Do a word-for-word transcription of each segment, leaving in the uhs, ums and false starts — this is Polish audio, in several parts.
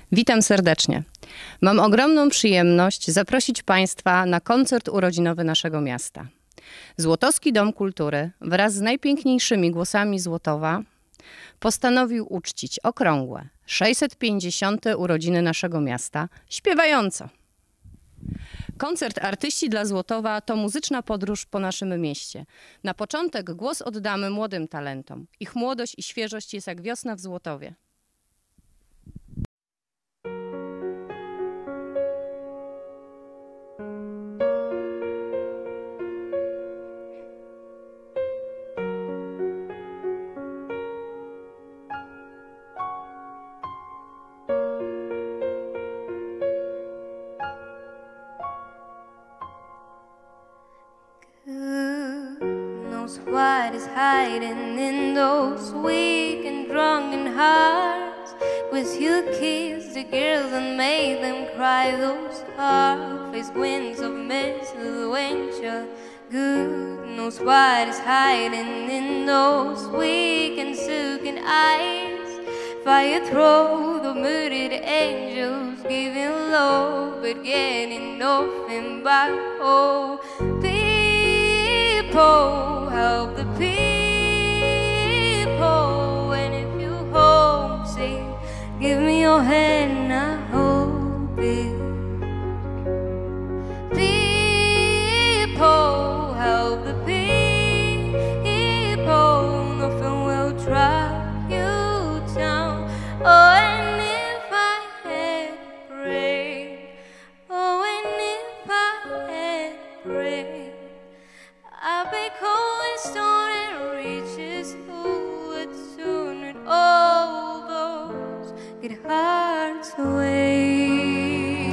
Witam serdecznie. Mam ogromną przyjemność zaprosić Państwa na koncert urodzinowy naszego miasta. Złotowski Dom Kultury wraz z najpiękniejszymi głosami Złotowa postanowił uczcić okrągłe sześćset pięćdziesiąte urodziny naszego miasta śpiewająco. Koncert Artyści dla Złotowa to muzyczna podróż po naszym mieście. Na początek głos oddamy młodym talentom. Ich młodość i świeżość jest jak wiosna w Złotowie. What is hiding in those weak and drunken hearts? Was you kissed the girls and made them cry? Those half-faced winds of misadventure. Good knows what is hiding in those weak and silken eyes. Fire through the muted angels, giving love but getting nothing back. Oh, people, help the people. And if you homesick, give me your hand, I hold it. People, help the people. Nothing will drag you down. Oh, and if I had break, oh, and if I had break, I'd be cold and stone and reaches who would soon and all those good hearts away.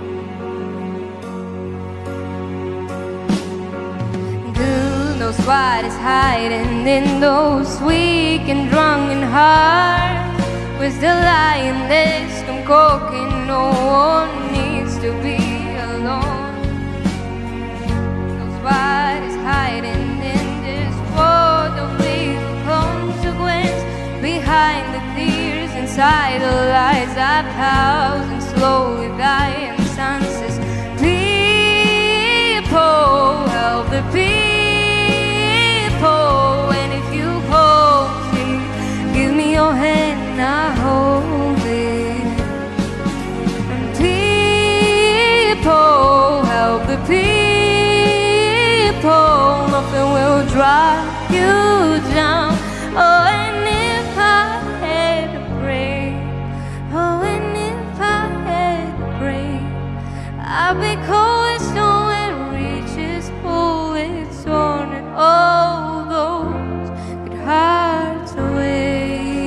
Good knows what is hiding in those weak and drunken hearts. Was the lioness come coking? No one needs to be alone. Knows what is hiding in this world of little consequence. Behind the tears, inside the lies I've housed and slowly dying senses. People, help the people. And if you hold me, give me your hand, I hold it. And people, help the people. Nothing will drag you down. Oh, and if I had to break, oh, and if I had to break, I'd be cold as stone and reaches bullets on and all those good hearts away.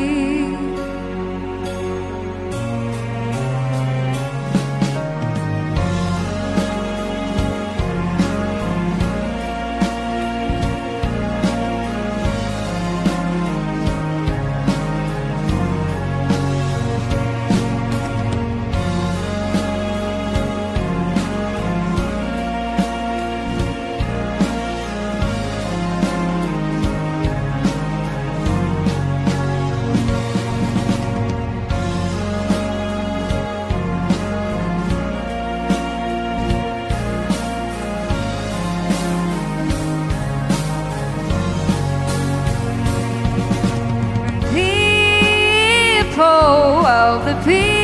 Of the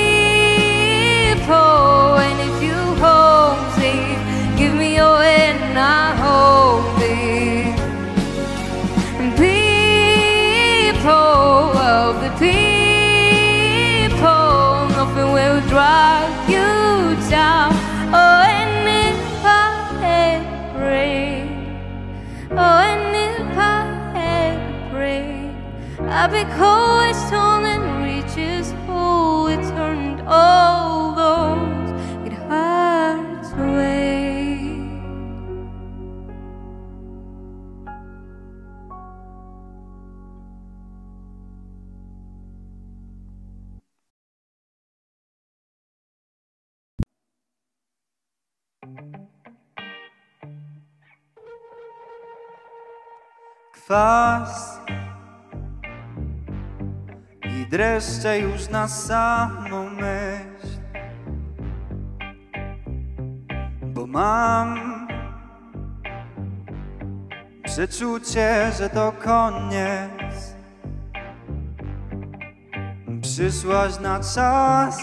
people, and if you homesick, give me your hand and I hold it. And people, of the people, nothing will drag you down. Oh, and if I had to break, oh, and if I had to break, I'd be cold as stone and reaches full. It turned all those good hearts away. Kwas i dreszcze już na samą myśl. Mam przeczucie, że to koniec. Przyszłaś na czas.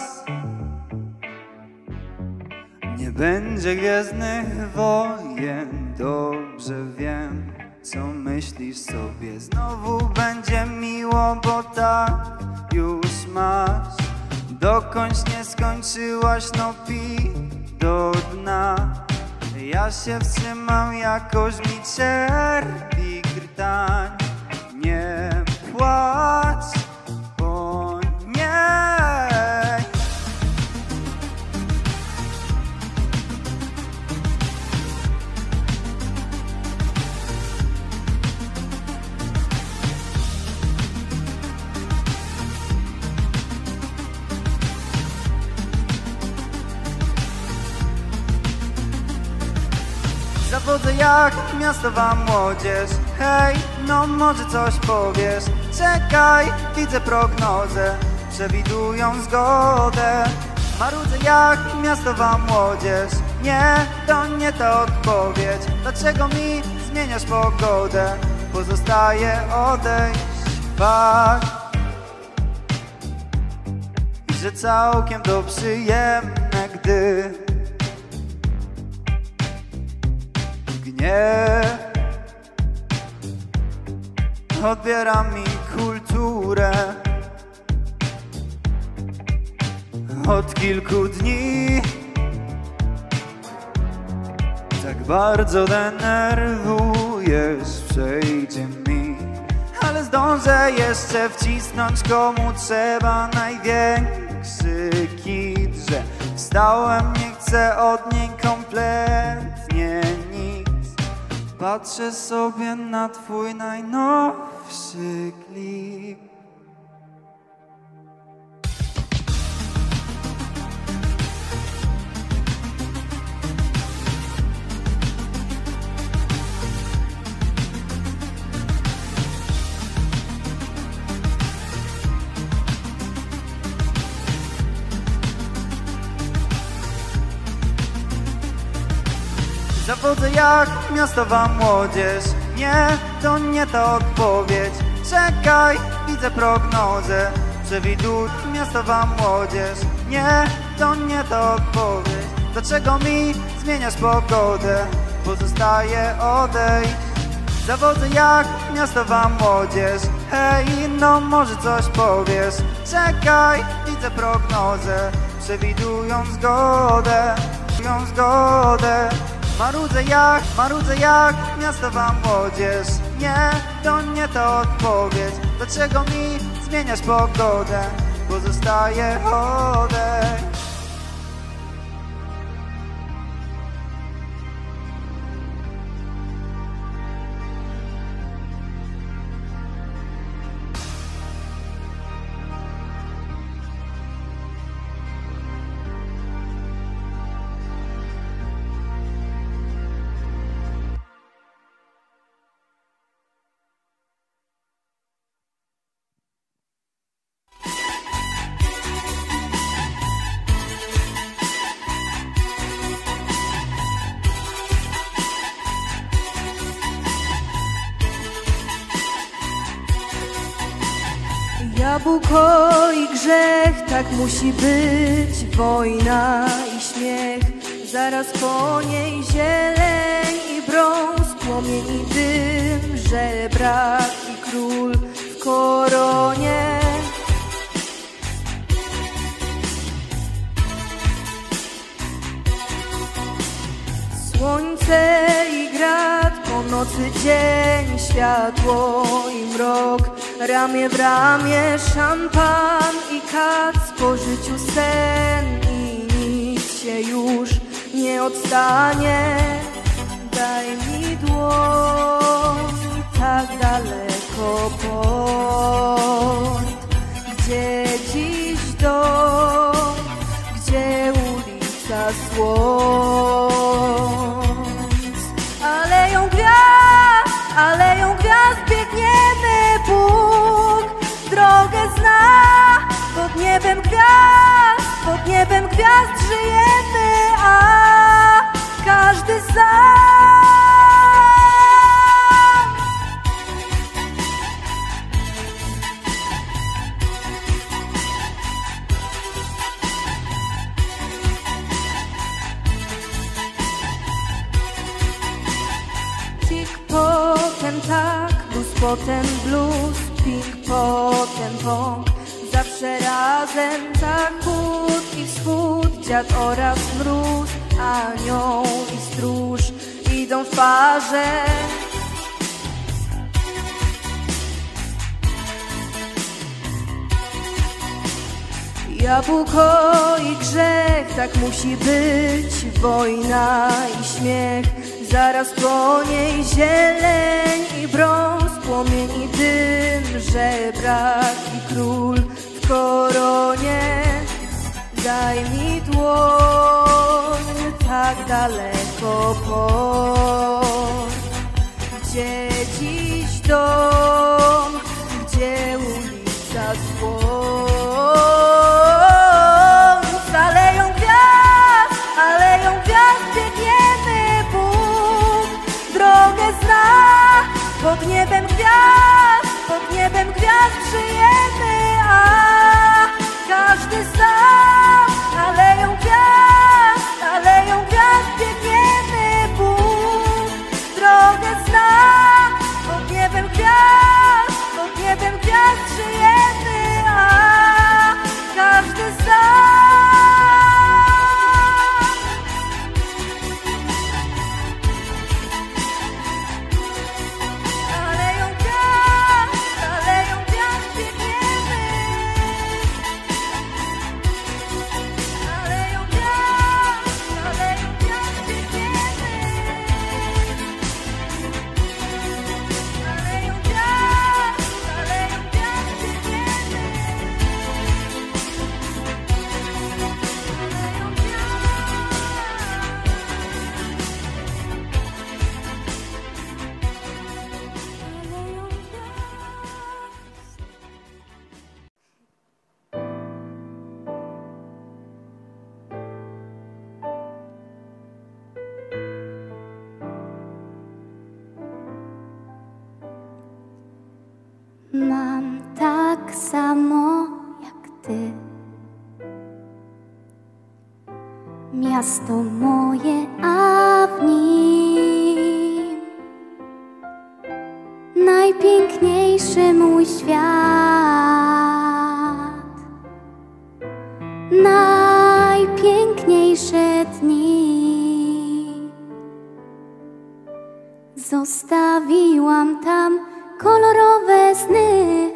Nie będzie gwiezdnych wojen. Dobrze wiem, co myślisz sobie. Znowu będzie miło, bo tak już masz. Dokądś nie skończyłaś, no pij do dna. Ja się wstrzymam, jakoś mi cierpi grtań. Nie płacz, bo nie. Zawodzę jak miastowa młodzież. Hej, no może coś powiesz. Czekaj, widzę prognozę, przewidują zgodę. Marudzę jak miastowa młodzież. Nie, to nie ta odpowiedź. Dlaczego mi zmieniasz pogodę? Pozostaje odejść. Fakt, że całkiem to przyjemne, gdy nie odbiera mi kulturę. Od kilku dni tak bardzo denerwujesz, przejdzie mi, ale zdążę jeszcze wcisnąć, komu trzeba największy kit, że wstałem, nie chcę od niej kompletnie nic. Patrzę sobie na twój najnowszy klip. Zawodzę jak miastowa młodzież. Nie, to nie ta odpowiedź. Czekaj, widzę prognozę, przewiduj miastowa młodzież. Nie, to nie ta odpowiedź. Dlaczego mi zmieniasz pogodę? Pozostaje odejść. Zawodzę jak miastowa młodzież. Hej, no może coś powiesz. Czekaj, widzę prognozę, przewidują zgodę, przewidują zgodę. Marudzę jak, marudzę jak miastowa młodzież. Nie, to nie ta odpowiedź. Dlaczego mi zmieniasz pogodę? Pozostaje odejść. Jabłko i grzech, tak musi być. Wojna i śmiech, zaraz po niej zieleń i brąz, płomień i dym, żebrak i król w koronie. Słońce i grad, po nocy dzień, światło i mrok, ramię w ramię, szampan i kac, po życiu sen i nic się już nie odstanie. Daj mi dłoń, tak daleko port, gdzie dziś dom, gdzie ulica słońc. Aleją gwiazd, aleją gwiazd biegniemy, Bóg drogę zna. Pod niebem gwiazd, pod niebem gwiazd żyjemy, a każdy sam. Potem tak, blues, potem blues, pink, potem pong. Zawsze razem zachód i wschód, dziad oraz mróz, anioł i stróż idą w parze. Jabłko i grzech, tak musi być, wojna i śmiech. Zaraz po niej zieleń i brąz, płomień i dym, żebrak i król w koronie. Daj mi dłoń, tak daleko port, gdzie dziś dom, gdzie ulica słon. Aleją gwiazd, aleją gwiazd, biegniemy, Bóg drogę zna. Pod niebem gwiazd, pod niebem gwiazd żyjemy, a każdy sam. Aleją gwiazd, aleją gwiazd, biegniemy, Bóg drogę zna. Pod niebem gwiazd, pod niebem gwiazd żyjemy, a każdy sam. Mam tak samo jak ty, miasto moje, a w nim najpiękniejszy mój świat, najpiękniejsze dni. Zostawiłam tam kolorowe sny.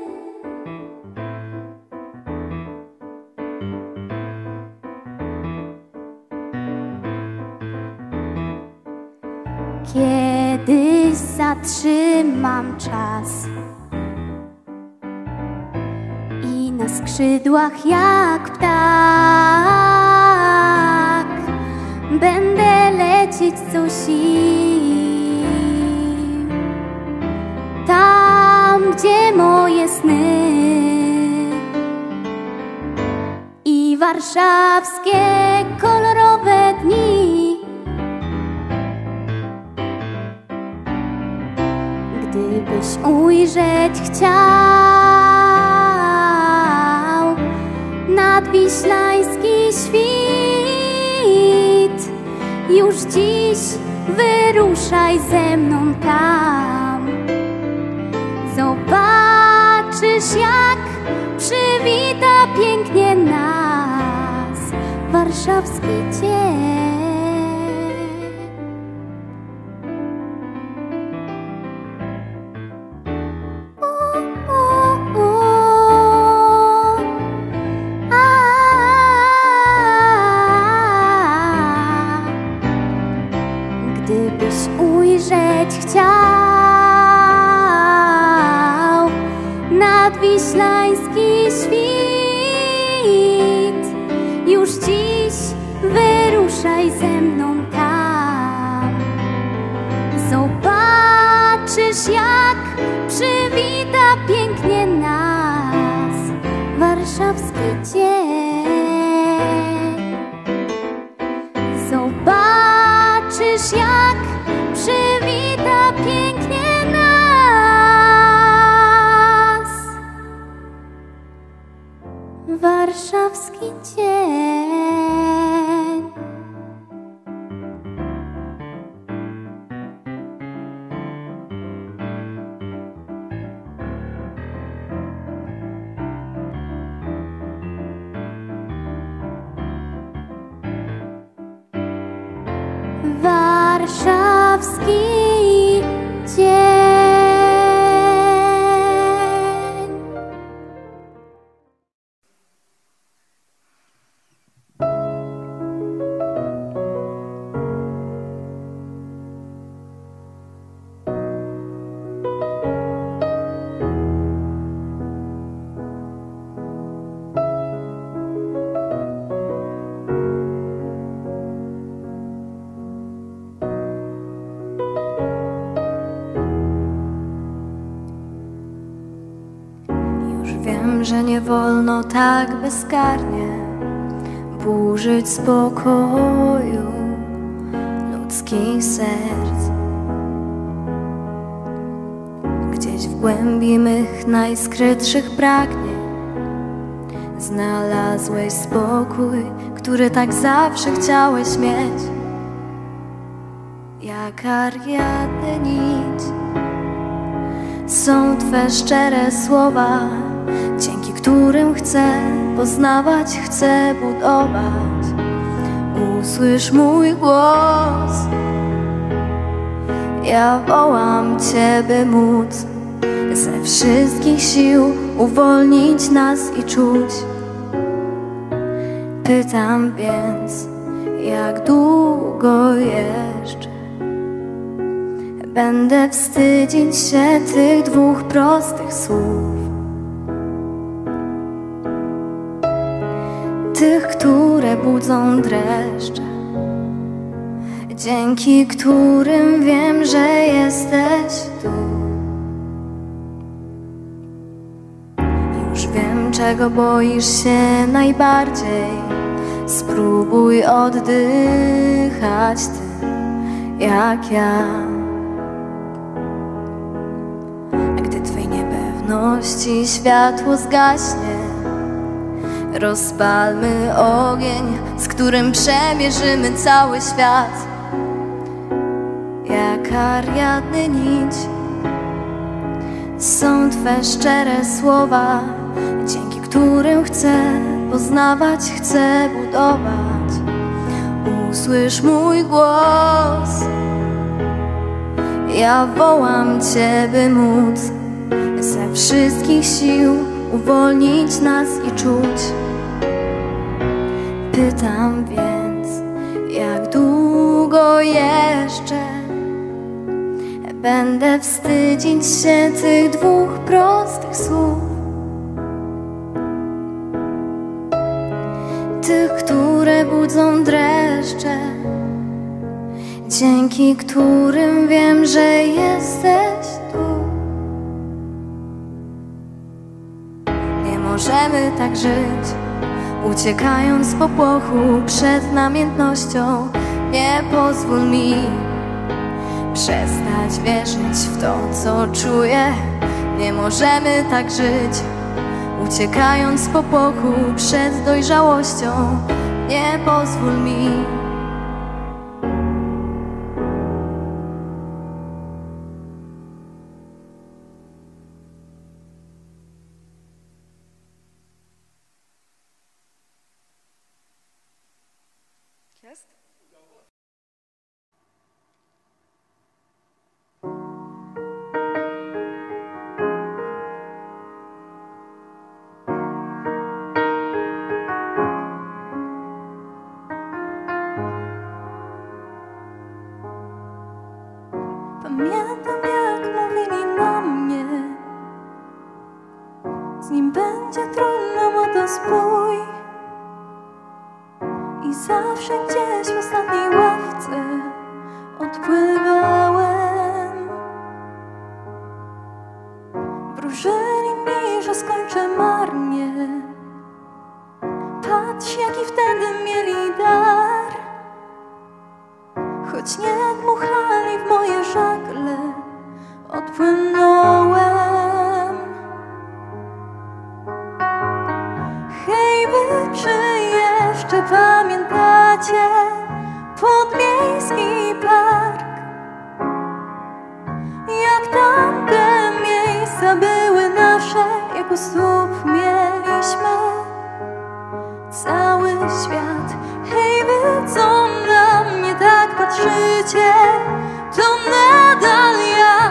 Kiedyś zatrzymam czas i na skrzydłach jak ptak będę lecieć co sił. Tam, gdzie moje sny i warszawskie kolorowe dni. Gdybyś ujrzeć chciał nadwiślański świt, już dziś wyruszaj ze mną tam. Zobaczysz, jak przywita pięknie nas warszawski dzień. U, u, u. A, gdybyś ujrzeć chciał nadwiślański świt, już dziś wyruszaj ze mną tam. Zobaczysz, jak przywita pięknie nas warszawski dzień. Zobaczysz, warszawski dzień. Warszawski dzień. Wiem, że nie wolno tak bezkarnie burzyć spokoju ludzkich serc. Gdzieś w głębi mych najskrytszych pragnień znalazłeś spokój, który tak zawsze chciałeś mieć. Jak Ariadny nić są Twe szczere słowa, dzięki którym chcę poznawać, chcę budować. Usłysz mój głos, ja wołam Cię, by móc ze wszystkich sił uwolnić nas i czuć. Pytam więc, jak długo jeszcze będę wstydzić się tych dwóch prostych słów, tych, które budzą dreszcze, dzięki którym wiem, że jesteś tu. Już wiem, czego boisz się najbardziej. Spróbuj oddychać Ty, jak ja. Gdy Twej niepewności światło zgaśnie, rozpalmy ogień, z którym przemierzymy cały świat. Jak Ariadny nić są Twe szczere słowa, dzięki którym chcę poznawać, chcę budować. Usłysz mój głos, ja wołam Cię, by móc ze wszystkich sił uwolnić nas i czuć. Pytam więc, jak długo jeszcze będę wstydzić się tych dwóch prostych słów, tych, które budzą dreszcze, dzięki którym wiem, że jesteś tu. Nie możemy tak żyć, uciekając z popłochu przed namiętnością. Nie pozwól mi przestać wierzyć w to, co czuję. Nie możemy tak żyć, uciekając z popłochu przed dojrzałością. Nie pozwól mi. Jest? Pamiętam, jak mówili na mnie, z nim będzie trudno, bo to spój. I zawsze gdzieś w ostatniej ławce odpływałem. Wróżyli mi, że skończę marnie. Patrz, jaki wtedy mieli dar. Choć nie dmuchali w moje żagle, odpłynąłem. Hej wy, czy jeszcze pamiętacie podmiejski park? Jak tamte miejsca były nasze, jak u stóp mieliśmy cały świat. Hej wy, co na mnie tak patrzycie, to nadal ja.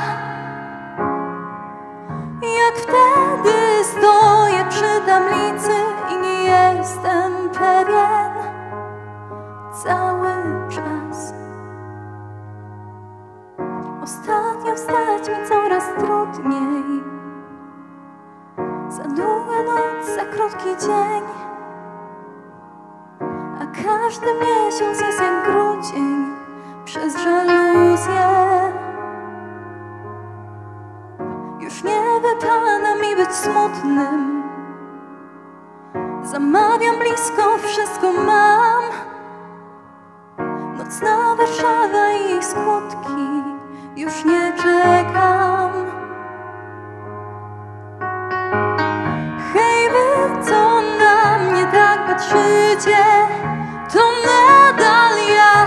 Jak wtedy stoję przy tablicy i nie jestem pewien cały czas. Ostatnio wstać mi coraz trudniej. Za długa noc, za krótki dzień, a każdy miesiąc jest jak grudzień przez żaluzję. Już nie wypada mi być smutnym. Zamawiam blisko, wszystko mam. Nocna Warszawa i jej skutki, już nie czekam. Hej wy, co na mnie tak patrzycie, to nadal ja.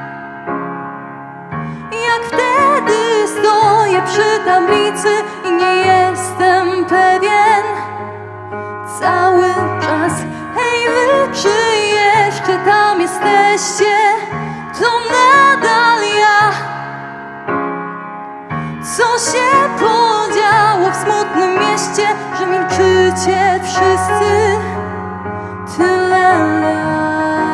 Jak wtedy stoję przy tablicy i nie jestem pewien cały czas. Hej wy, czy jeszcze tam jesteście, to nadal ja. Co się podziało w smutnym mieście, że milczycie wszyscy tyle lat?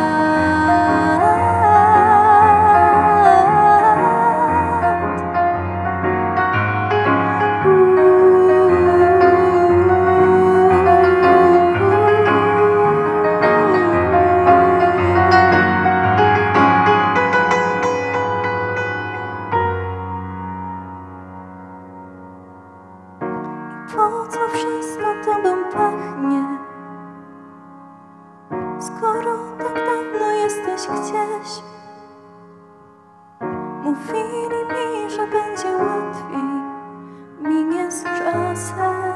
Po co wszystko tobą pachnie, skoro tak dawno jesteś gdzieś? Mówili mi, że będzie łatwiej, minie z czasem.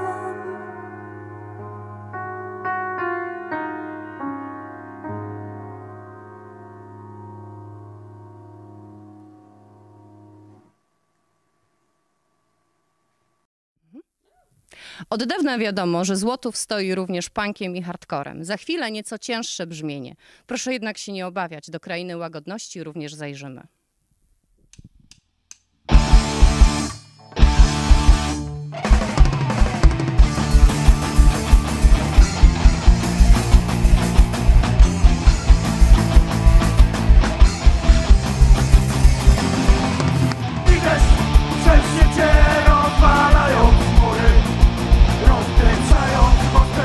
Od dawna wiadomo, że Złotów stoi również punkiem i hardcorem. Za chwilę nieco cięższe brzmienie. Proszę jednak się nie obawiać, do krainy łagodności również zajrzymy. Widać, wszędzie cię rozwalają chmury, rozkręcając mosty,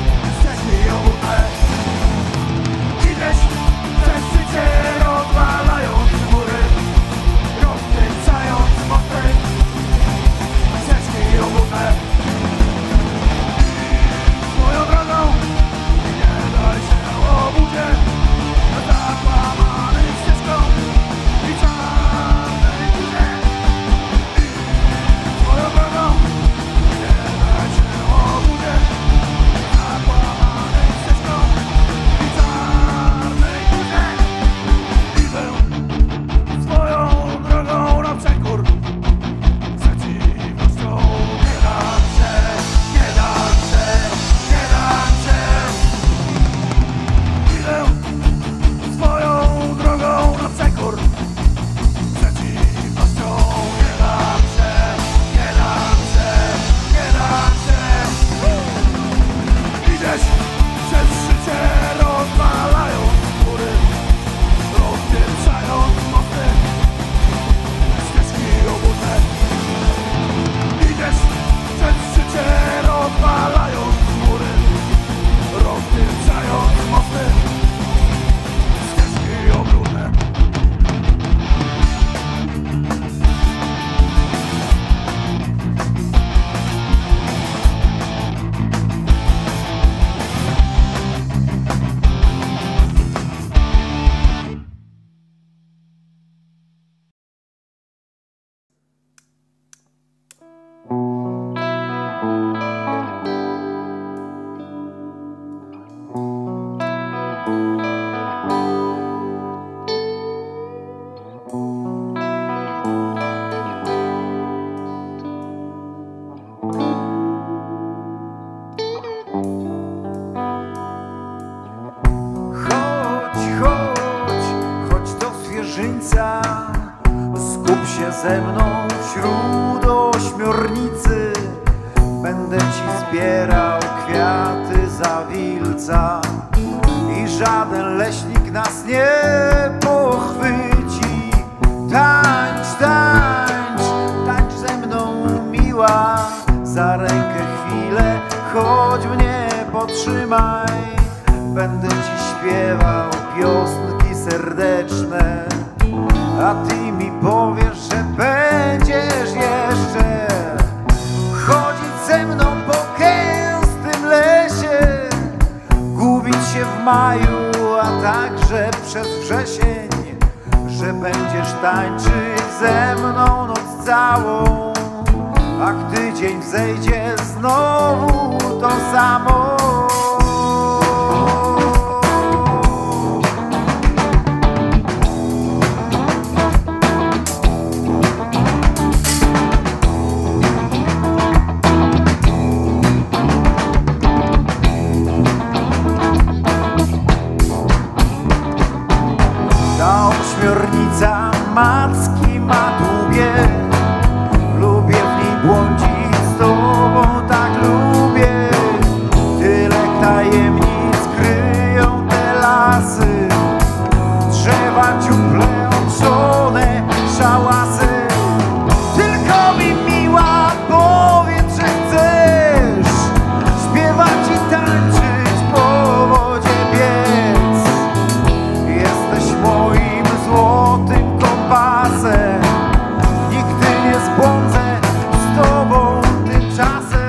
ścieżki ją łupę. Widać, wszędzie cię rozwalają ze mną wśród ośmiornicy. Będę ci zbierał kwiaty zawilca i żaden leśnik nas nie pochwyci. Tańcz, tańcz, tańcz ze mną miła, za rękę chwilę, choć mnie potrzymaj. Będę ci śpiewał piosenki serdeczne, a ty mi powiesz, że będziesz jeszcze chodzić ze mną po gęstym lesie, gubić się w maju, a także przez wrzesień, że będziesz tańczyć ze mną noc całą, a gdy dzień wzejdzie, znowu to samo. Ta ośmiornica macki ma długie, lubię w niej błądzić z tobą, tak lubię. Tyle tajemnic kryją te lasy, drzewa ciuple obszone, szałasy. Tylko mi miła powiedz, że chcesz śpiewać i tańczyć, po wodzie biec. Jesteś moim złotym kompasem, nigdy nie zbłądzę z tobą tymczasem.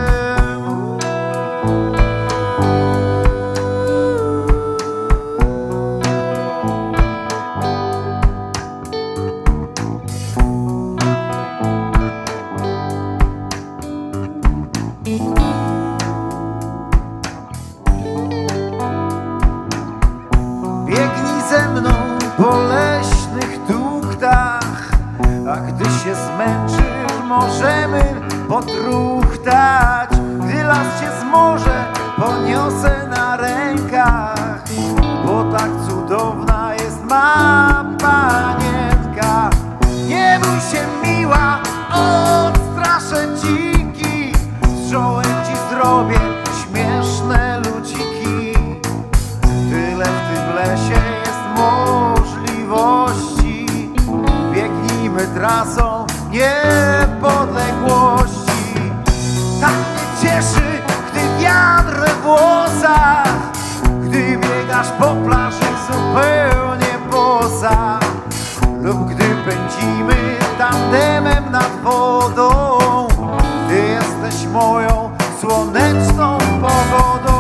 Biegnij ze mną po leśnych tuchtach, a gdy się zmęczysz, możemy potruchtać. Gdy las cię zmoże, poniosę na rękach, bo tak cudowna jest ma panienka. Nie bój się miła, odstraszę dziki, z czołem ci zrobię śmieszne ludziki. Tyle w tym lesie jest możliwości, biegnijmy trasą niepodległości. Tak mnie cieszy, gdy wiatr we włosach, gdy biegasz po plaży zupełnie poza, lub gdy pędzimy tandemem nad wodą. Ty jesteś moją słoneczną pogodą.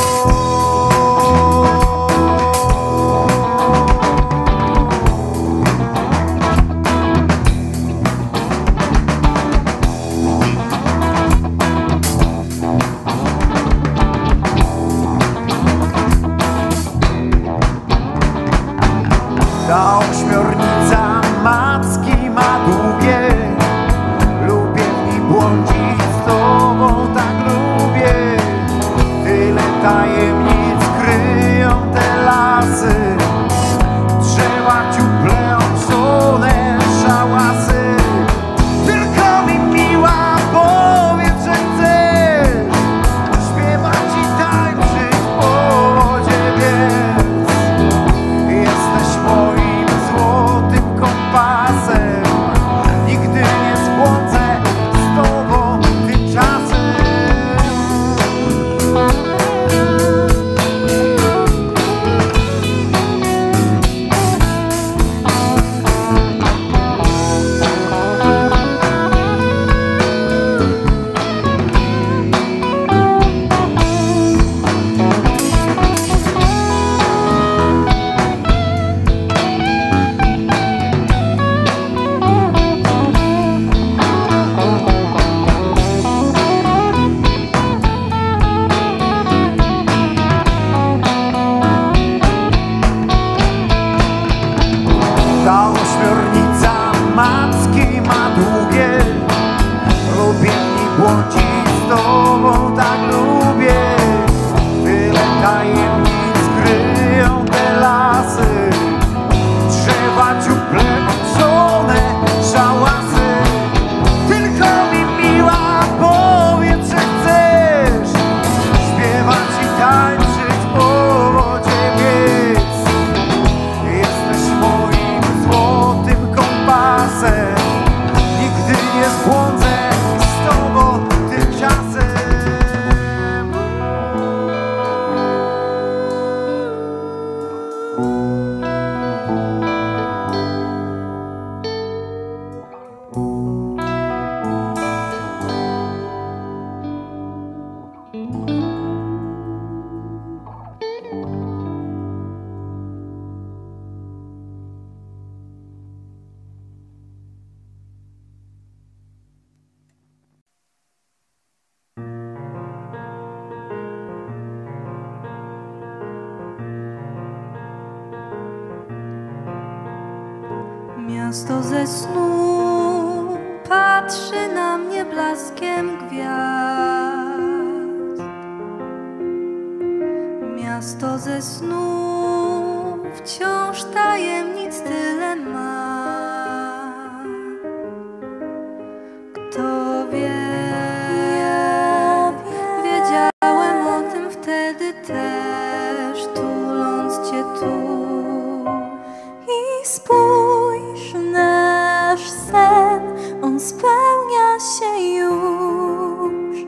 Ta ośmiornica macki ma długie, lubię w niej błądzić z tobą, tak lubię. Tyle tajemnic kryją te lasy, drzewa ciuple obszone, szałasy. Tylko mi miła powiedz, że chcesz śpiewać i tańczyć, po wodzie biec. Jesteś moim złotym kompasem, nigdy nie zbłądzę z tobą tymczasem. Miasto ze snu patrzy na mnie blaskiem gwiazd. Miasto ze snu wciąż tajemnic tyle ma. Kto wie, wiedziałem o tym wtedy też, tuląc cię tu. I spójrz, nasz sen, on spełnia się już.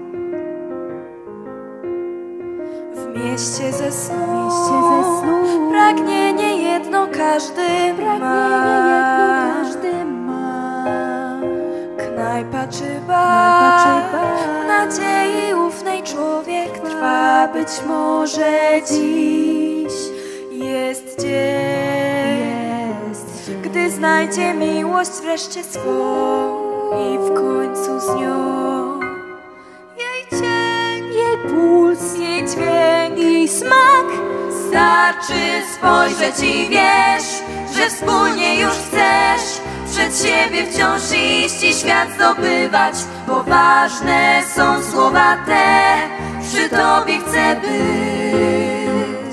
W mieście ze snu, mieście ze snu pragnienie jedno każdy ma. Każdy ma. Knajpa czy bar, nadziei ufnej człowiek trwa. Być może dziś jest dzień, gdy znajdzie miłość wreszcie swą i w końcu z nią jej cień, jej puls, jej dźwięk, I smak. starczy spojrzeć i wiesz, że wspólnie już chcesz przed siebie wciąż iść i świat zdobywać, bo ważne są słowa te, przy tobie chcę być.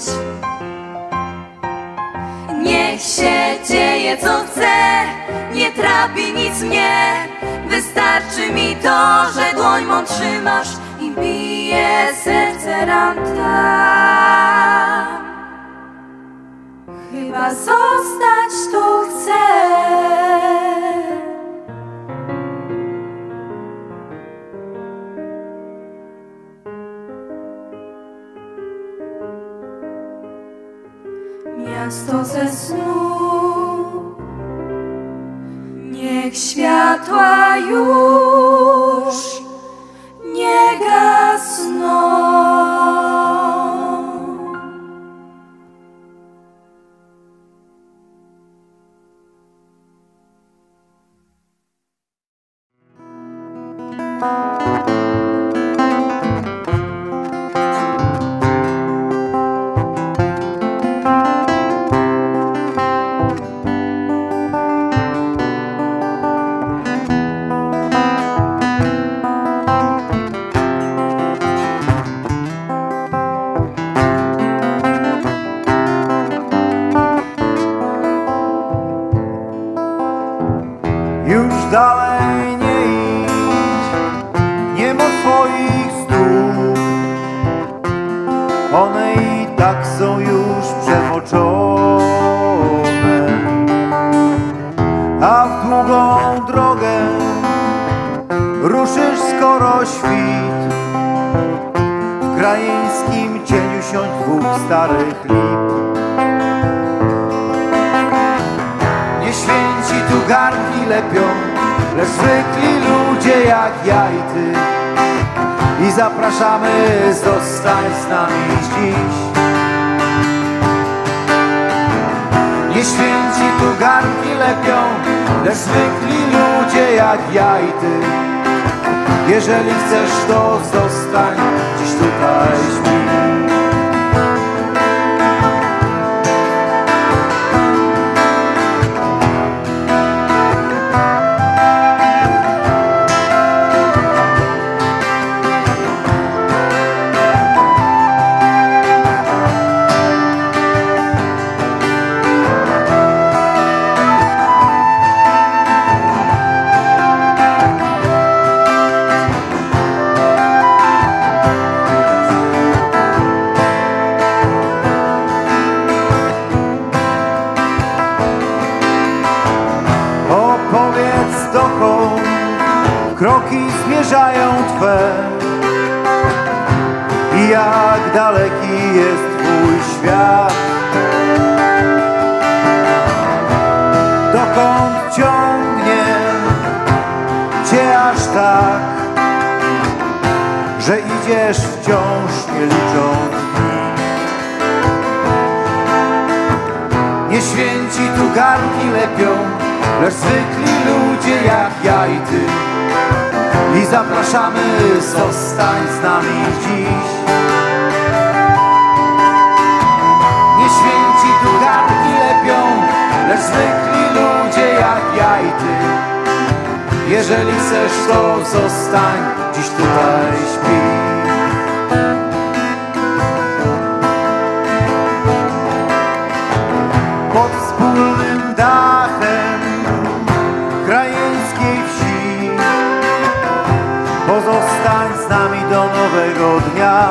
Niech się dzieje co chce, nie trapi nic mnie, wystarczy mi to, że dłoń mą trzymasz i bije serce ram-tam. Chyba zostać tu chcę. Miasto ze snu, niech światła już nie gasną. Już dalej nie idź, nie ma swoich stóp. One i tak są już przemoczone, a w długą drogę ruszysz skoro świt. W krajeńskim cieniu siądź dwóch starych lip. Nie święci tu garnki lepią, lecz zwykli ludzie jak ja i ty. I zapraszamy, zostań z nami dziś. Nie święci tu garnki lepią, lecz zwykli ludzie jak ja i ty. Jeżeli chcesz, to zostań dziś tutaj śpi. Opowiedz dokąd kroki zmierzają twe i jak daleki jest twój świat. Dokąd ciągnie cię aż tak, że idziesz wciąż nie licząc dni. Nie święci tu garnki lepią, lecz zwykli ludzie jak ja i ty. I zapraszamy, zostań z nami dziś. Nie święci tu garnki lepią, lecz zwykli ludzie jak ja Jeżeli chcesz, to zostań, dziś tutaj śpi. Pod wspólnym dachem krajeńskiej wsi pozostań z nami do nowego dnia.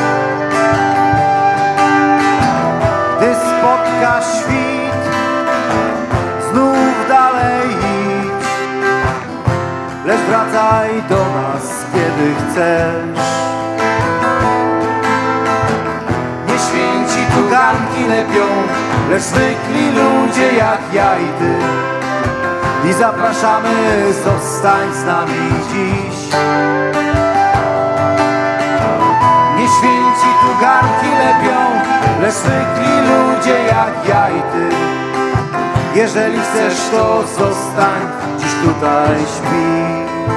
Gdy spotka świt, znów dalej idź, lecz wracaj do nas, kiedy chcesz. Nie święci tu garnki lepią, lecz zwykli ludzie jak ja i ty. I zapraszamy, zostań z nami dziś. Nie święci tu garnki lepią, lecz zwykli ludzie jak ja i ty. Jeżeli chcesz, to zostań, dziś tutaj śpi.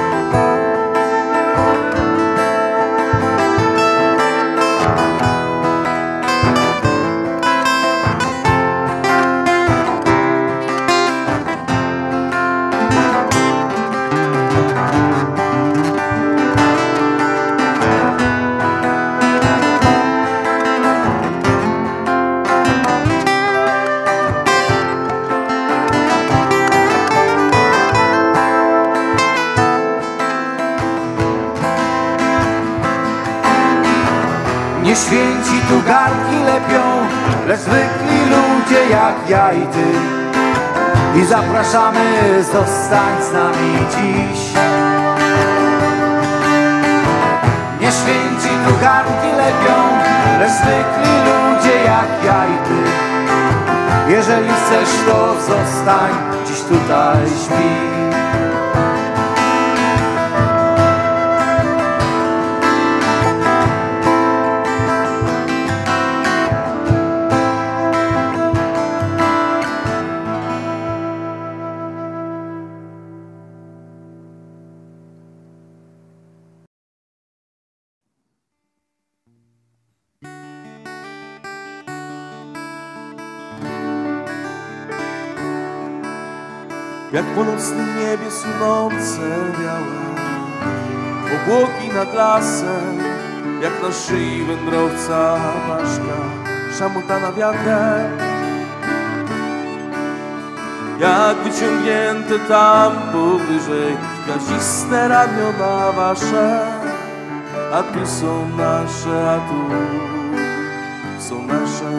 Nie święci tu garnki lepią, lecz zwykli ludzie jak ja i ty. I zapraszamy, zostań z nami dziś. Nie święci tu garnki lepią, lecz zwykli ludzie jak ja i ty. Jeżeli chcesz, to zostań, dziś tutaj śpi. Jak po nocnym niebie słonce białe, obłoki nad lasem, jak na szyi wędrowca paszka szamotana wiatrem. Jak wyciągnięte tam powyżej gaziste ramiona wasze, a tu są nasze, a tu są nasze.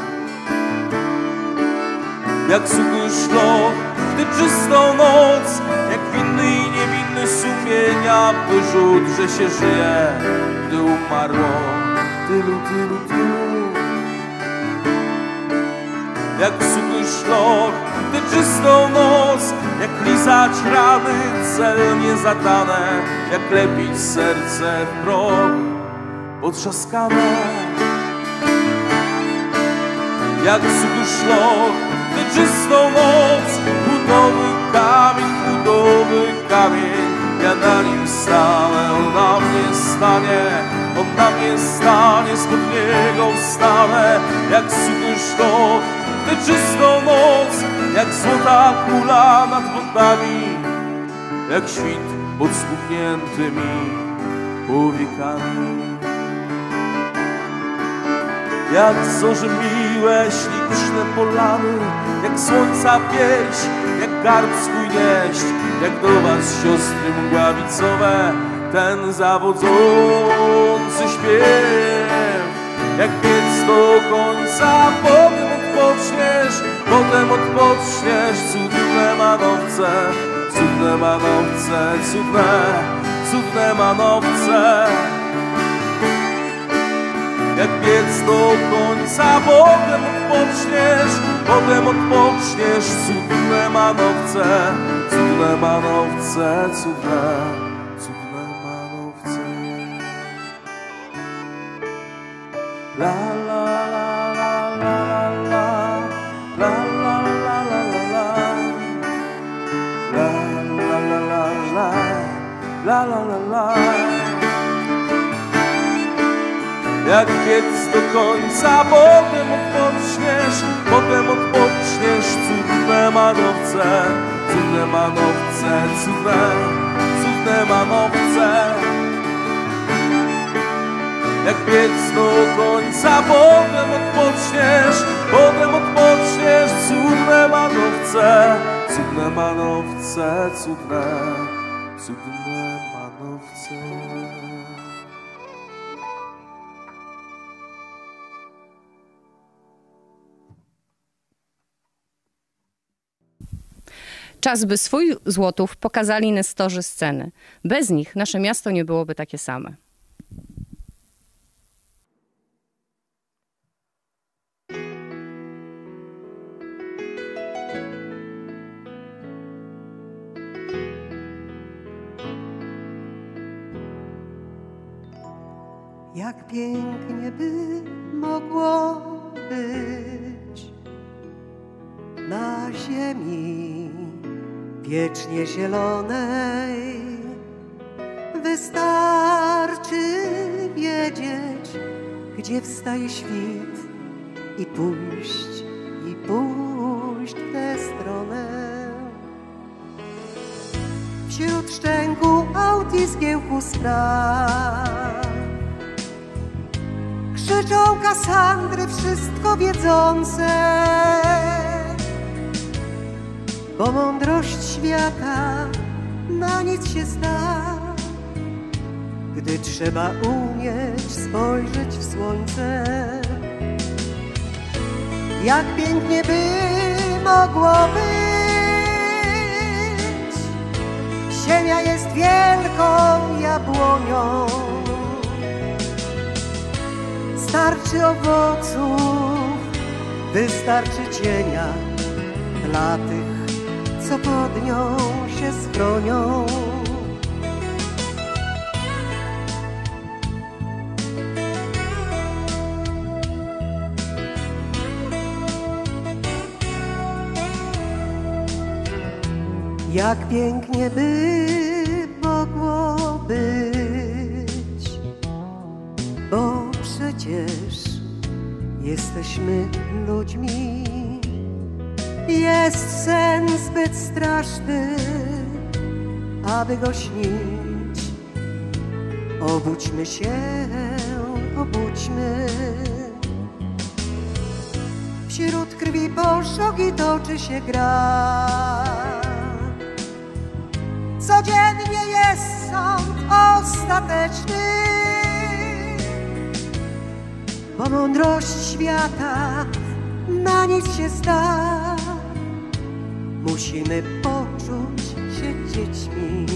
Jak suchy szlok, gdy czystą noc, jak winny i niewinny sumienia wyrzut, że się żyje, gdy umarło tylu, tylu, tylu. Jak suchy szlok, gdy czystą noc, jak lizać rany celnie zadane, jak lepić serce w proch potrzaskane. Jak suchy szlok, gdy czystą noc, budowy kamień, budowy kamień, ja na nim stanę, on na mnie stanie, on na mnie stanie, spod niego wstanę. Jak suchy szlok, gdy czystą noc, jak złota kula nad wodami, jak świt pod spuchniętymi powiekami. Jak zorze miłe, śliczne polany, jak słońca pieśń, jak garb swój nieść, jak do was siostry mgławicowe, ten zawodzący śpiew. Jak biec do końca, potem odpoczniesz, potem odpoczniesz, cudne manowce, cudne manowce, cudne, cudne manowce. Jak biec do końca, potem odpoczniesz, potem odpoczniesz, cudne manowce, cudne manowce, cudne, cudne manowce. La la la la la la la la la la la la la la la la la. jak biec do końca, potem odpoczniesz, potem odpoczniesz, cudne manowce, cudne manowce, cudne, cudne manowce. Jak biec do końca, potem odpoczniesz, potem odpoczniesz, cudne manowce, cudne manowce, cudne, cudne manowce. Czas, by swój Złotów pokazali nestorzy sceny. Bez nich nasze miasto nie byłoby takie same. Jak pięknie by mogło być na ziemi wiecznie zielonej. Wystarczy wiedzieć, gdzie wstaje świt i pójść, i pójść w tę stronę. Wśród szczęku aut i zgiełku spraw krzyczą Kasandry wszystko wiedzące, bo mądrość świata na nic się zda, gdy trzeba umieć spojrzeć w słońce. Jak pięknie by mogło być, ziemia jest wielką jabłonią. Wystarczy owoców, wystarczy cienia dla tych, co pod nią się schronią. Jak pięknie by mogło być, bo przecież jesteśmy ludźmi. Jest sen zbyt straszny, aby go śnić. Obudźmy się, obudźmy. Wśród krwi pożogi toczy się gra. Codziennie jest sąd ostateczny, bo mądrość świata na nic się zda. Musimy poczuć się dziećmi.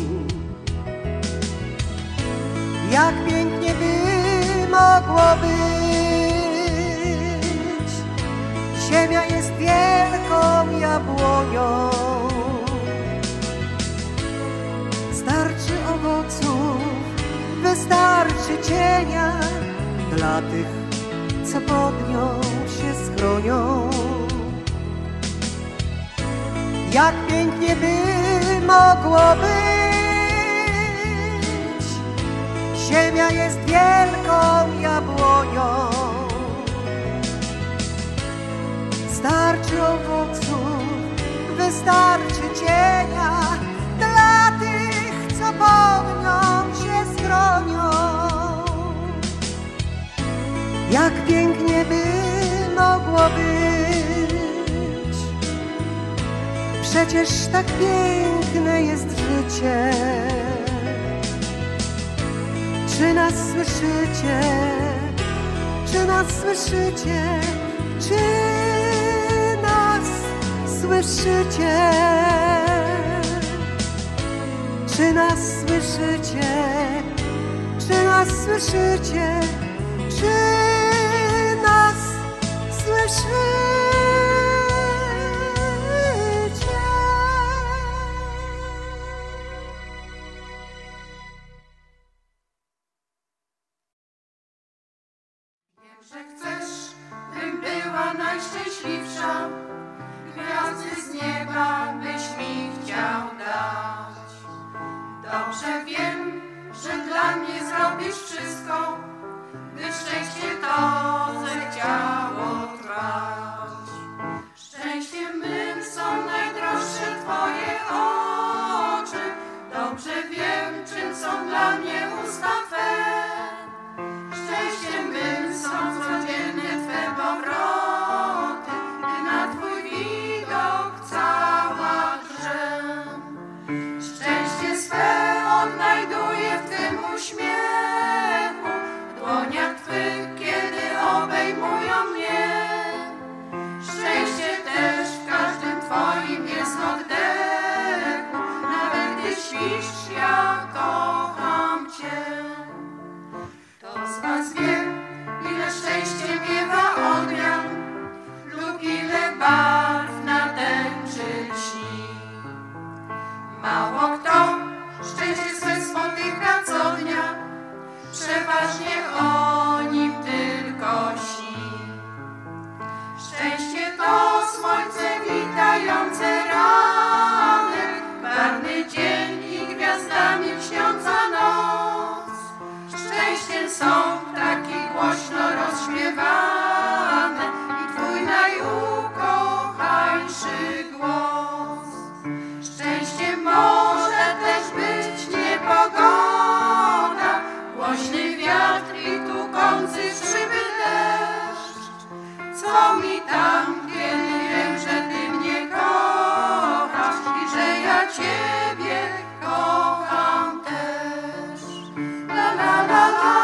Jak pięknie by mogło być, ziemia jest wielką jabłonią. Starczy owoców, wystarczy cienia dla tych, co pod nią się schronią. Jak pięknie by mogło być, ziemia jest wielką jabłonią. Starczy owoców, wystarczy cienia dla tych, co pod nią się schronią. Jak pięknie by mogło być, przecież tak piękne jest życie. Czy nas słyszycie? Czy nas słyszycie? Czy nas słyszycie? Czy nas słyszycie? Czy nas słyszycie? Czy nas słyszycie? Wiem, że chcesz, bym była najszczęśliwsza, gwiazdy z nieba byś mi chciał dać. Dobrze wiem, że dla mnie zrobisz wszystko, by gdy szczęście to zechciało trwać. Szczęściem mym są najdroższe Twoje oczy, dobrze wiem, czym są dla mnie usta Twe. Szczęściem mym są codzienne Twe powroty, gdy na Twój widok cała drżę. Szczęście swe odnajduję w Twym uśmiechu, w dłoniach Twych, kiedy obejmują mnie. Szczęście też w każdym Twoim jest oddechu, nawet gdy śpisz, ja kocham Cię. Kto z Was wie, ile szczęście miewa odmian lub ile barw na tęczy lśni. Mało kto szczęście swe spotyka co dnia, przeważnie o nim tylko śni. Szczęście to słońce witające ranek, barwny dzień i gwiazdami lśniąca noc. Szczęściem są ptaki głośno rozśpiewane i Twój najukochańszy głos. Szczęściem może też być niepogoda, głośny wiatr i tłukący w szyby deszcz. Co mi tam, kiedy wiem, że Ty mnie kochasz i że ja Ciebie kocham też. La la la la.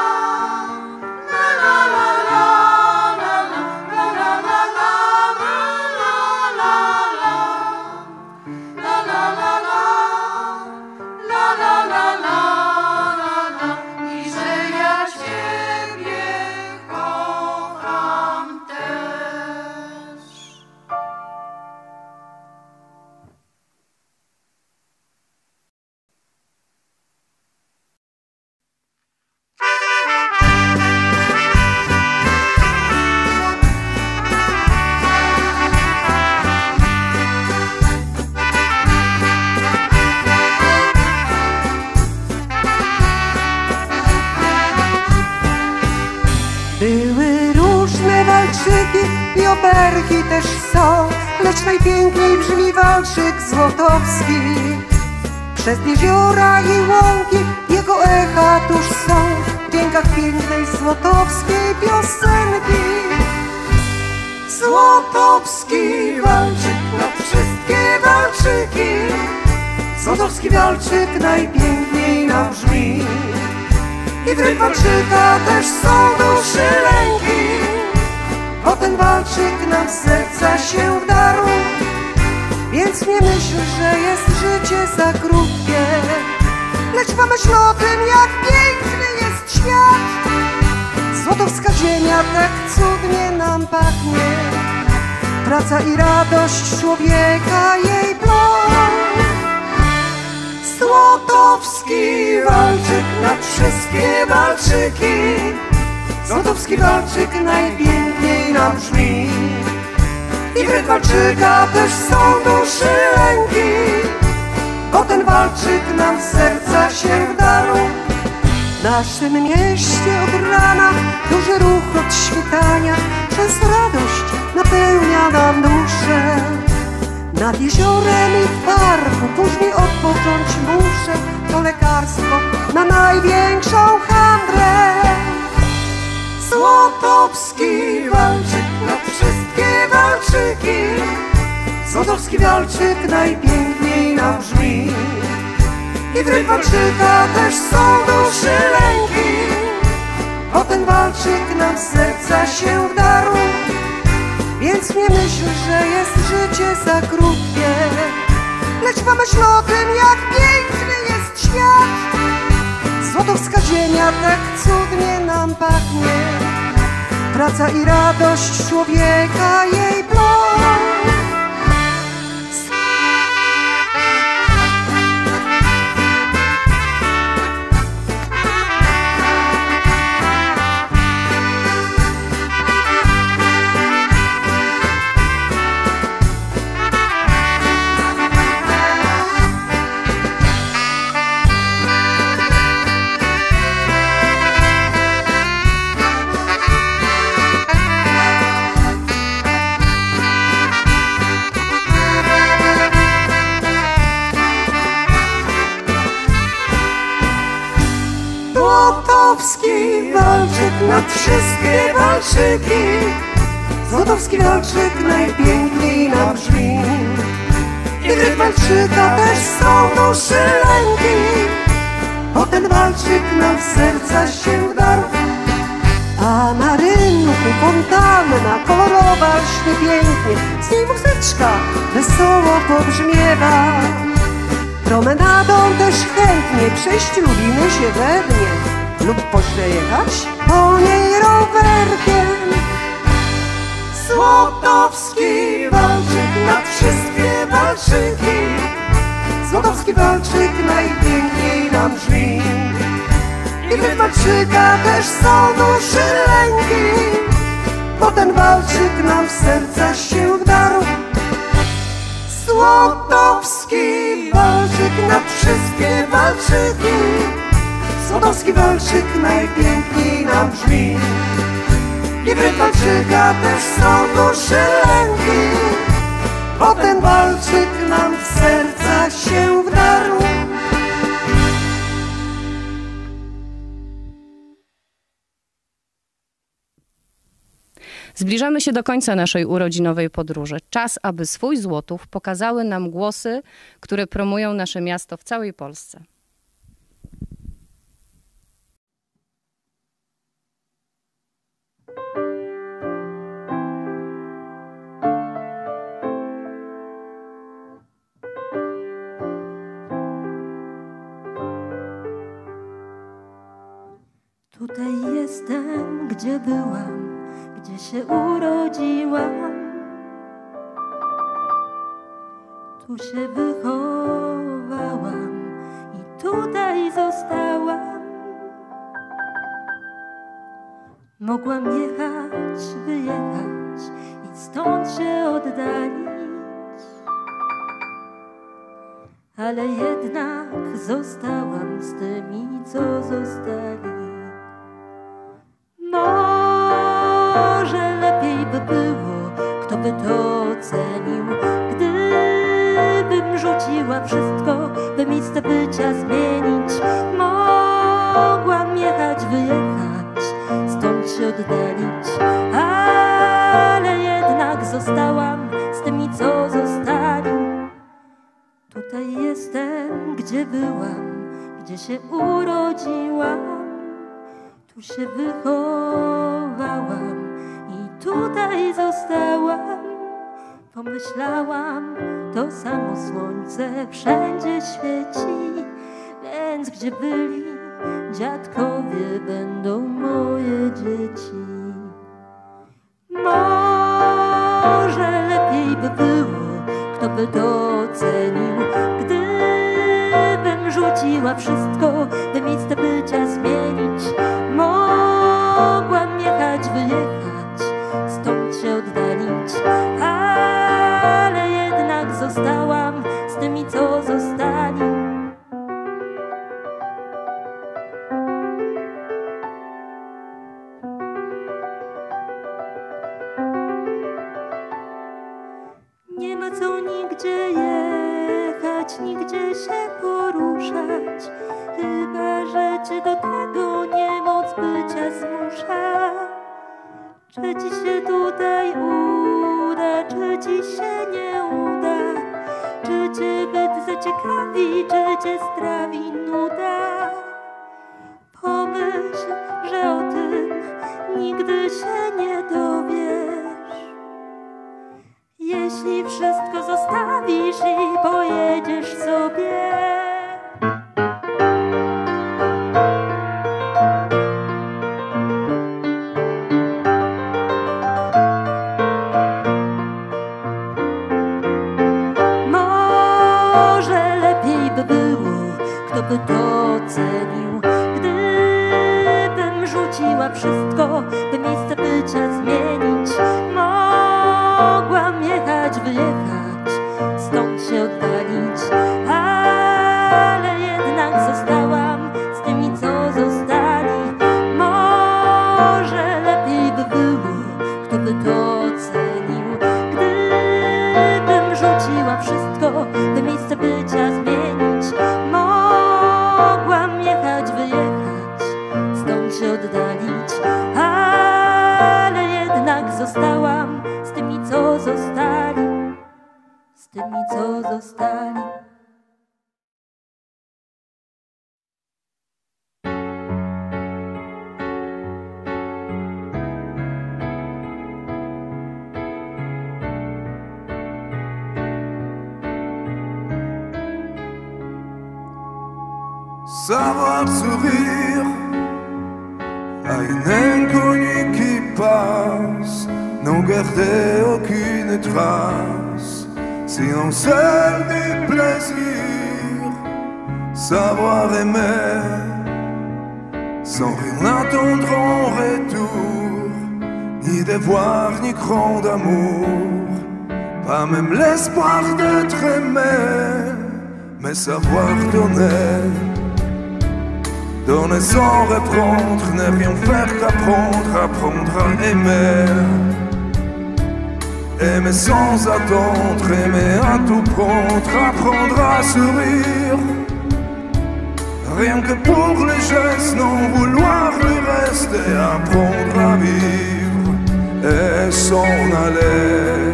Były różne walczyki i oberki też są, lecz najpiękniej brzmi walczyk złotowski. Przez jeziora i łąki jego echa tuż są, w dźwiękach pięknej złotowskiej piosenki. Złotowski walczyk na wszystkie walczyki, złotowski walczyk najpiękniej nam brzmi. I w rytm walczyka też są duszy lęki, bo ten walczyk nam z serca się wdarł. Więc nie myśl, że jest życie za krótkie, lecz pomyśl o tym, jak piękny jest świat. Złotowska ziemia tak cudnie nam pachnie, praca i radość człowieka jej plon. Złotowski walczyk nad wszystkie walczyki, złotowski walczyk najpiękniej nam brzmi. I w rytm walczyka też są duszy lęki, bo ten walczyk nam z serca się wdarł. W naszym mieście od rana duży ruch od świtania, przez radość napełnia nam duszę. Nad jeziorem i w parku później odpocząć muszę, to lekarstwo na największą handrę. Złotowski walczyk nad wszystkie walczyki, złotowski walczyk najpiękniej nam brzmi. I w rytm walczyka też są duszy lęki, bo ten walczyk nam z serca się wdarł. Więc nie myśl, że jest życie za krótkie, lecz pomyśl o tym, jak piękny jest świat. Złotowska ziemia tak cudnie nam pachnie, praca i radość człowieka jej plon. nad wszystkie walczyki. Złotowski walczyk najpiękniej nam brzmi. I gdy walczyka też są duszy lęki, bo ten walczyk nam w serca się wdarł. A na rynku fontanna kolorowa lśnie pięknie, z niej muzyczka wesoło pobrzmiewa. Promenadą też chętnie przejść lubimy się we dnie, lub przejechać po niej rowerkiem. Złotowski walczyk nad wszystkie walczyki. Złotowski walczyk najpiękniej nam brzmi. I gdy walczyka też są duszy lęki, bo ten walczyk nam w serca się wdarł. Złotowski walczyk nad wszystkie walczyki. Złotowski walczyk najpiękniej nam brzmi. I gdy walczyka też są duszy lęki, bo ten walczyk nam w serca się wdarł. Zbliżamy się do końca naszej urodzinowej podróży. Czas, aby swój Złotów pokazały nam głosy, które promują nasze miasto w całej Polsce. Tutaj jestem, gdzie byłam, gdzie się urodziłam. Tu się wychowałam i tutaj zostałam. Mogłam jechać, wyjechać i stąd się oddalić, ale jednak zostałam z tymi, co zostali. Może lepiej by było, kto by to ocenił, gdybym rzuciła wszystko, by miejsce bycia zmienić. Mogłam jechać, wyjechać, stąd się oddalić, ale jednak zostałam z tymi, co zostali. Tutaj jestem, gdzie byłam, gdzie się urodziłam. Tu się wychowałam i tutaj zostałam. Pomyślałam, to samo słońce wszędzie świeci, więc gdzie byli dziadkowie, będą moje dzieci. Może lepiej by było, kto by to ocenił, gdybym rzuciła wszystko, by miejsce bycia zmienić. Mogłam jechać, wyjechać, stąd się oddalić, ale jednak zostałam z tymi, co zostali. Nie ma co nigdzie jechać, nigdzie się poruszać, chyba że cię do tego niemoc bycia zmusza. Czy ci się tutaj uda, czy ci się nie uda, czy cię byt zaciekawi, czy cię strawi nuda. Pomyśl, że o tym nigdy się nie dowiesz, jeśli wszystko zostawisz i pojedziesz sobie. Kto by to ocenił, gdybym rzuciła wszystko, by miejsce bycia zmienić. Mogłam jechać, wyjechać, stąd się oddalić, ale jednak zostałam z tymi, co zostali. Może lepiej by było, kto by to ocenił, gdybym rzuciła wszystko, by miejsce bycia zmienić. Mogłam jechać, wyjechać, stąd się oddalić, zostałam z tymi, co zostali, z tymi, co zostali. Savoir sourire à une inconnue qui passe, n'en garder aucune trace, sinon celle du plaisir. Savoir aimer sans rien attendre en retour, ni devoir ni cran d'amour, pas même l'espoir d'être aimé, mais savoir donner. Donner sans reprendre, ne rien faire qu'apprendre, apprendre à aimer. Aimer sans attendre, aimer à tout prendre, apprendre à sourire. Rien que pour les gestes, non vouloir le reste, et apprendre à vivre et s'en aller.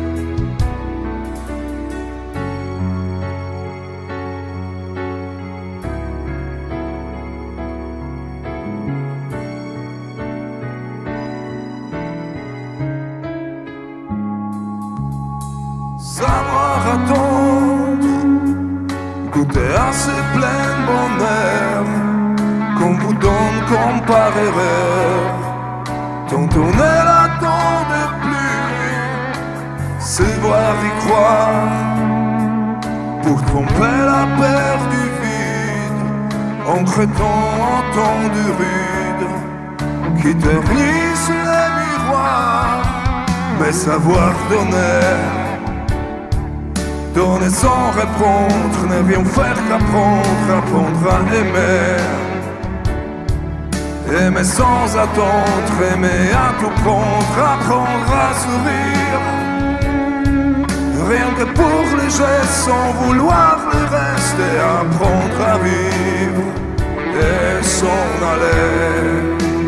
Savoir attendre, goûter à ces pleins bonheur qu'on vous donne comme par erreur. Tant on est là, tant de plus, se voir y croire, pour tromper la peur du vide, en traitant en temps de rude, qui ternissent les miroirs, mais savoir donner. Donner sans répondre, ne rien faire qu'apprendre, apprendre à aimer. Aimer sans attendre, aimer à tout prendre, apprendre à sourire. Rien que pour les gestes, sans vouloir le reste, et apprendre à vivre et s'en aller.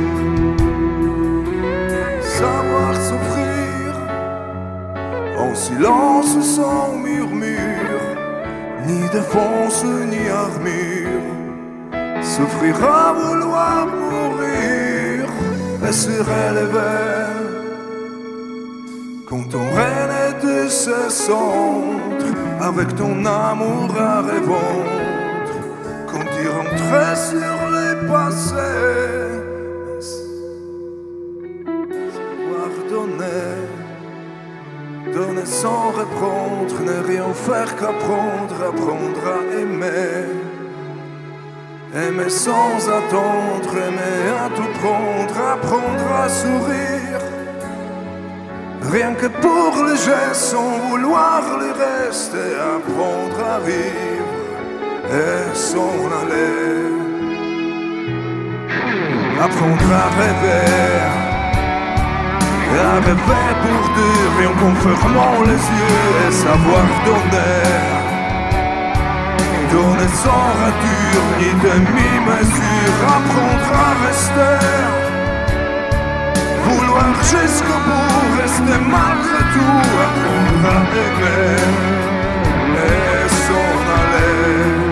Savoir souffrir en silence sans murmure, ni défense ni armure. Souffrir à vouloir mourir et se relever. Quand ton règne est de ce centre, avec ton amour à revendre, quand tu rentrais sur les passés, savoir donner. Donner sans reprendre, ne rien faire qu'apprendre, apprendre à aimer. Aimer sans attendre, aimer à tout prendre, apprendre à sourire. Rien que pour le geste, sans vouloir le reste, et apprendre à vivre et s'en aller. Apprendre à rêver. À rêver pour deux, rien qu'en fermant les yeux, et savoir donner. Donner sans rature, ni demi-mesure, apprendre à rester. Vouloir jusqu'au bout, rester malgré tout, apprendre à aimer et s'en aller.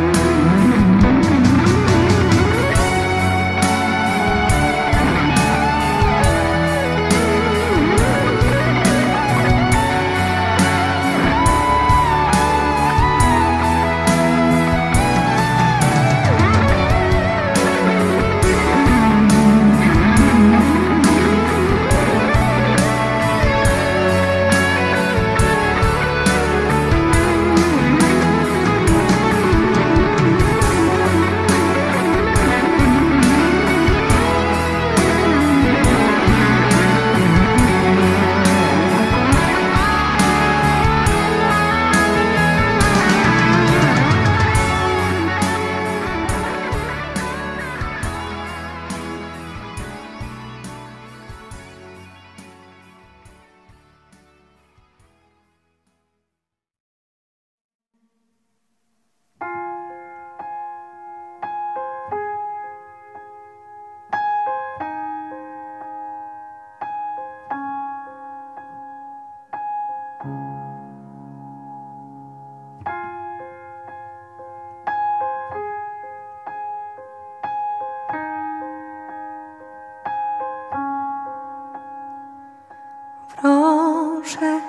Proszę,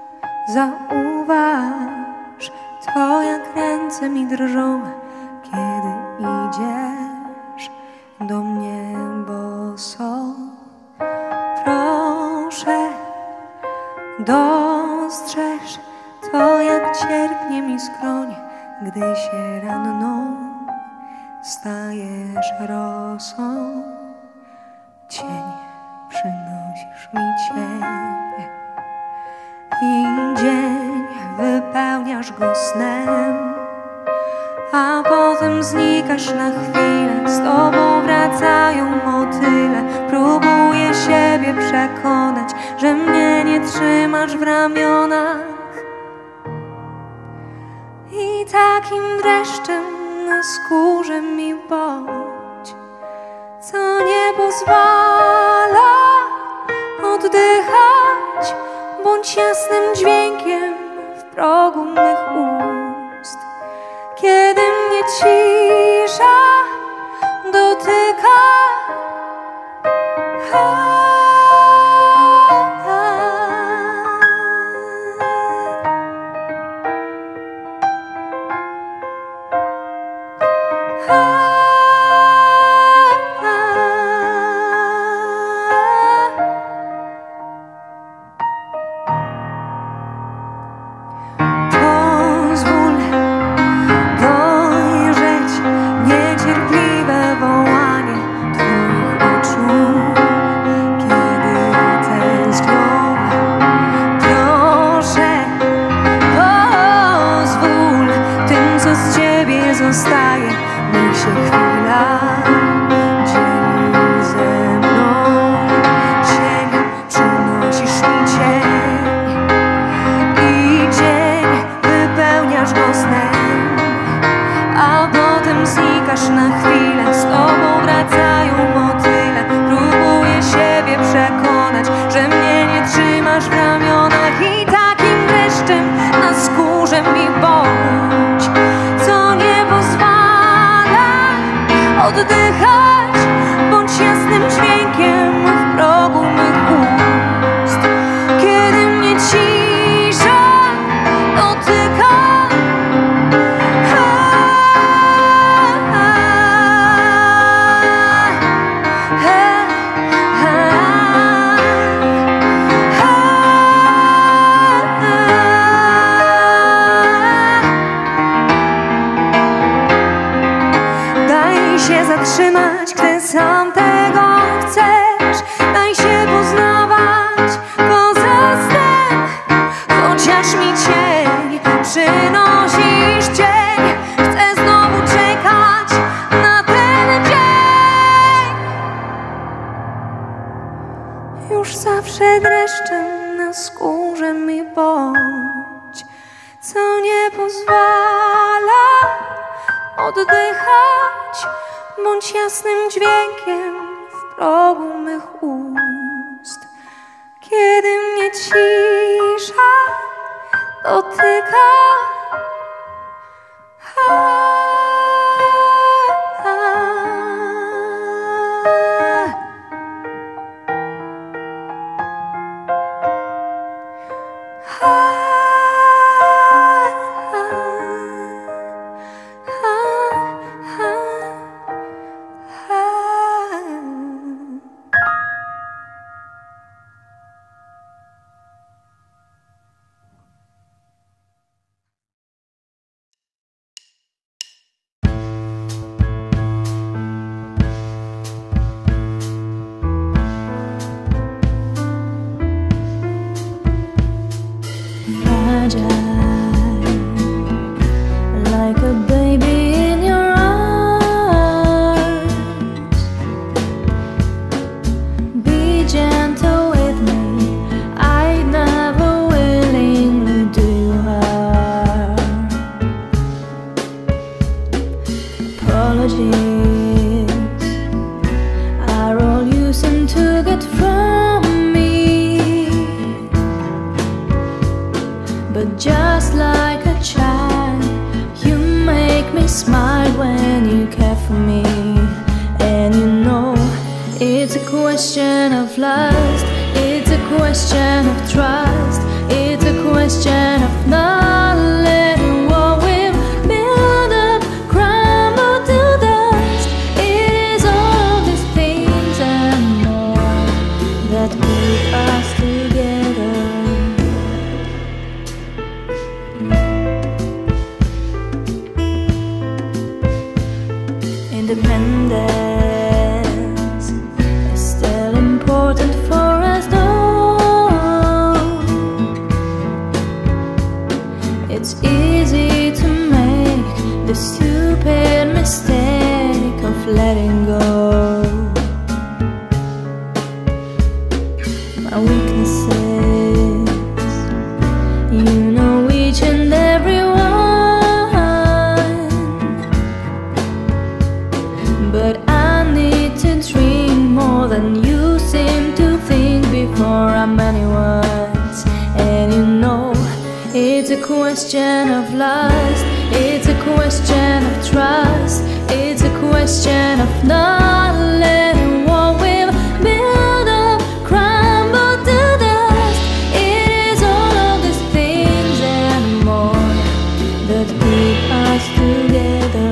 zauważ to, jak ręce mi drżą, kiedy idziesz do mnie boso. Proszę, dostrzeż to, jak cierpnie mi skroń, gdy się ranną stajesz rosą. Cień, przynosisz mi cień i dzień wypełniasz go snem, a potem znikasz na chwilę. Z tobą wracają motyle. Próbuję siebie przekonać, że mnie nie trzymasz w ramionach. I takim dreszczem na skórze mi bądź, co nie pozwala oddychać. Bądź jasnym dźwiękiem w progu mych ust, kiedy mnie cisza dotyka. Zostaje, niech się chwila dzieli ze mną. Cień, przynosisz mi cień i dzień wypełniasz go snem, a potem znikasz na chwilę. Z tobą wracają motyle. Próbuję siebie przekonać, że mnie nie trzymasz w ramionach. I takim dreszczem na skórze mi bądź, co nie pozwala oddychać. Bądź jasnym dźwiękiem w progu mych ust, kiedy mnie cisza dotyka. Zatrzymać, gdy sam tego chcesz. Daj się poznawać poza snem. Chociaż mi cień przynosisz cień, chcę znowu czekać na ten dzień. Już zawsze dreszczem na skórze mi bądź, co nie pozwala oddychać. Bądź jasnym dźwiękiem w progu mych ust, kiedy mnie cisza dotyka. Like a baby in your arms, be gentle with me. I never willingly do harm. Apologies are all you seem to get from me, but just like a child, you make me smile when you care for me. And you know it's a question of lust, it's a question of trust. It's a question of not letting what we've built up crumble to dust. It is all these things and more that keep us together. Independence is still important for us though. It's easy to make the stupid mistake of letting go. My weaknesses, you know each and every one. But I need to dream more than you seem to think before I'm anyone's. And you know, it's a question of lust. It's a question of trust. It's a question of not letting what we've built up crumble to dust. It is all of these things and more that keep us together.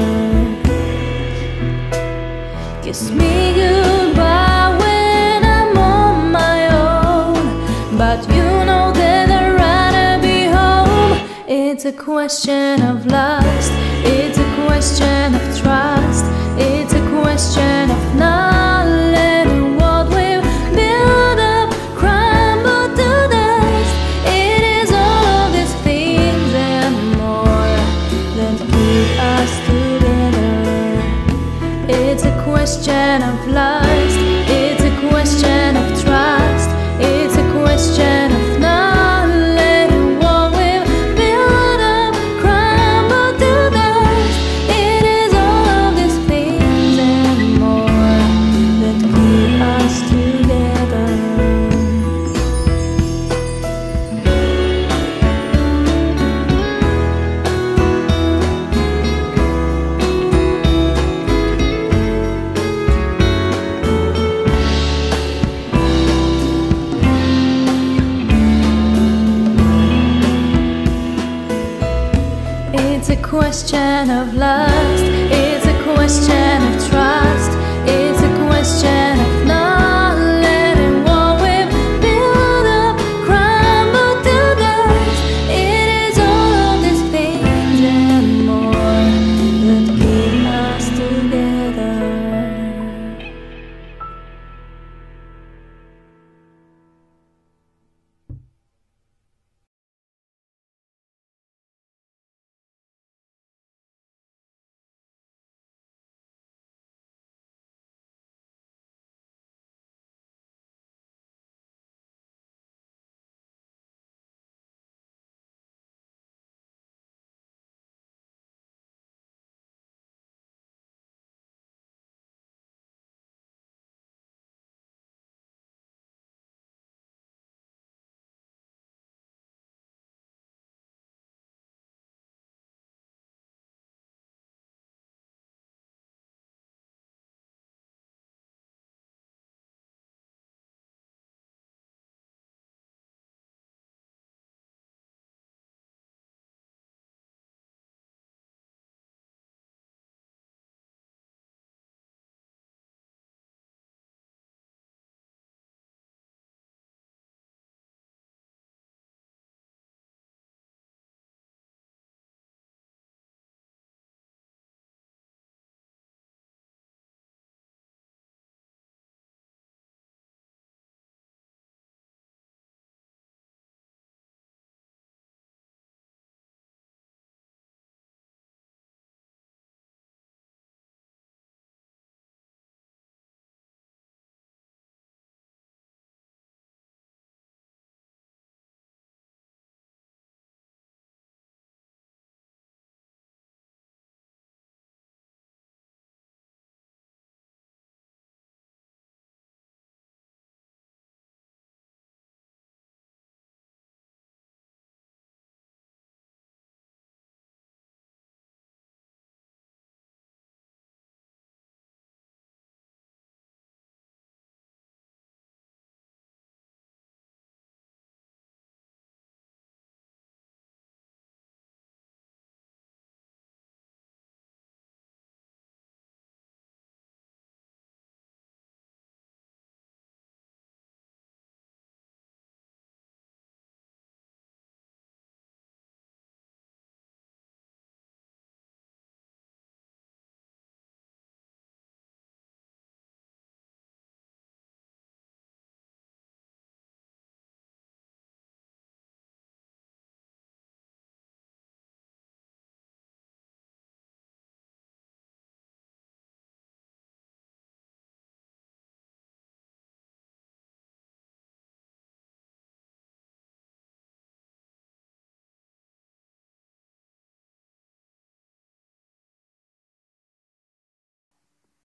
Kiss me goodbye when I'm on my own, but you know that I'd rather be home. It's a question of lust. It's a question of trust. It's a question of not letting what we've built up crumble to dust. It is all of these things and more that keep us together. It's a question of lust. It's a question of trust. It's a question of not letting what we've built up crumble to dust. It is all of these things and more that keep us together. It's a question of lust. It's a question of trust.